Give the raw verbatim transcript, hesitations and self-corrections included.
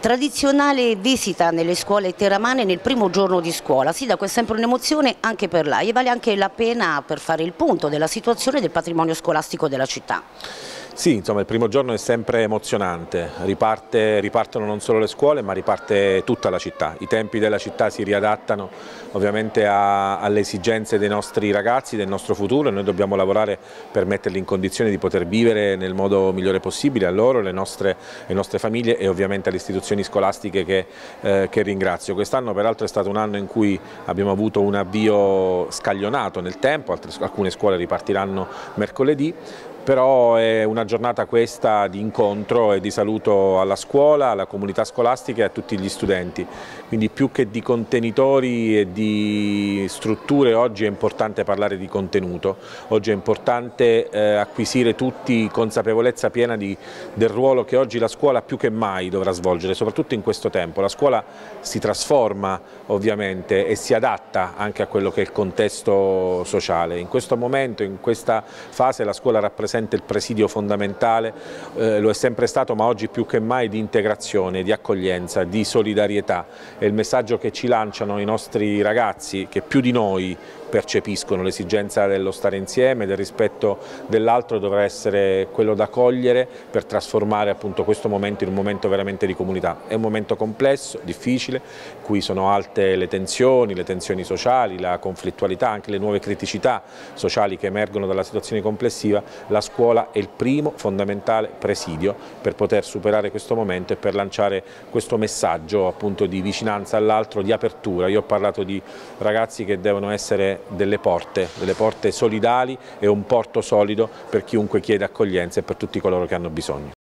Tradizionale visita nelle scuole teramane nel primo giorno di scuola, sindaco, è sempre un'emozione anche per lei e vale anche la pena per fare il punto della situazione del patrimonio scolastico della città. Sì, insomma il primo giorno è sempre emozionante, Riparte, ripartono non solo le scuole ma riparte tutta la città, i tempi della città si riadattano ovviamente a, alle esigenze dei nostri ragazzi, del nostro futuro e noi dobbiamo lavorare per metterli in condizione di poter vivere nel modo migliore possibile a loro, alle nostre, alle nostre famiglie e ovviamente alle istituzioni scolastiche che, eh, che ringrazio. Quest'anno peraltro è stato un anno in cui abbiamo avuto un avvio scaglionato nel tempo, altre, alcune scuole ripartiranno mercoledì. Però è una giornata questa di incontro e di saluto alla scuola, alla comunità scolastica e a tutti gli studenti. Quindi più che di contenitori e di strutture oggi è importante parlare di contenuto, oggi è importante eh, acquisire tutti consapevolezza piena di, del ruolo che oggi la scuola più che mai dovrà svolgere, soprattutto in questo tempo. La scuola si trasforma ovviamente e si adatta anche a quello che è il contesto sociale. In questo momento, in questa fase la scuola rappresenta il presidio fondamentale, eh, lo è sempre stato ma oggi più che mai di integrazione, di accoglienza, di solidarietà. È il messaggio che ci lanciano i nostri ragazzi che più di noi percepiscono l'esigenza dello stare insieme, del rispetto dell'altro dovrà essere quello da cogliere per trasformare appunto questo momento in un momento veramente di comunità. È un momento complesso, difficile, in cui sono alte le tensioni, le tensioni sociali, la conflittualità, anche le nuove criticità sociali che emergono dalla situazione complessiva. La scuola è il primo fondamentale presidio per poter superare questo momento e per lanciare questo messaggio appunto di vicinanza all'altro, di apertura. Io ho parlato di ragazzi che devono essere delle porte, delle porte solidali e un porto solido per chiunque chiede accoglienza e per tutti coloro che hanno bisogno.